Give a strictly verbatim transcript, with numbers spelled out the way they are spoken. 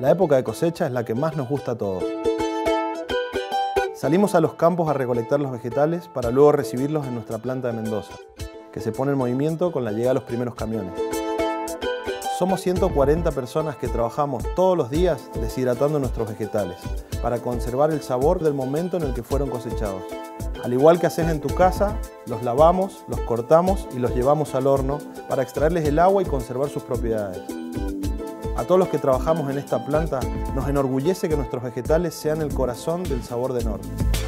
La época de cosecha es la que más nos gusta a todos. Salimos a los campos a recolectar los vegetales para luego recibirlos en nuestra planta de Mendoza, que se pone en movimiento con la llegada de los primeros camiones. Somos ciento cuarenta personas que trabajamos todos los días deshidratando nuestros vegetales para conservar el sabor del momento en el que fueron cosechados. Al igual que haces en tu casa, los lavamos, los cortamos y los llevamos al horno para extraerles el agua y conservar sus propiedades. A todos los que trabajamos en esta planta nos enorgullece que nuestros vegetales sean el corazón del sabor de Nord.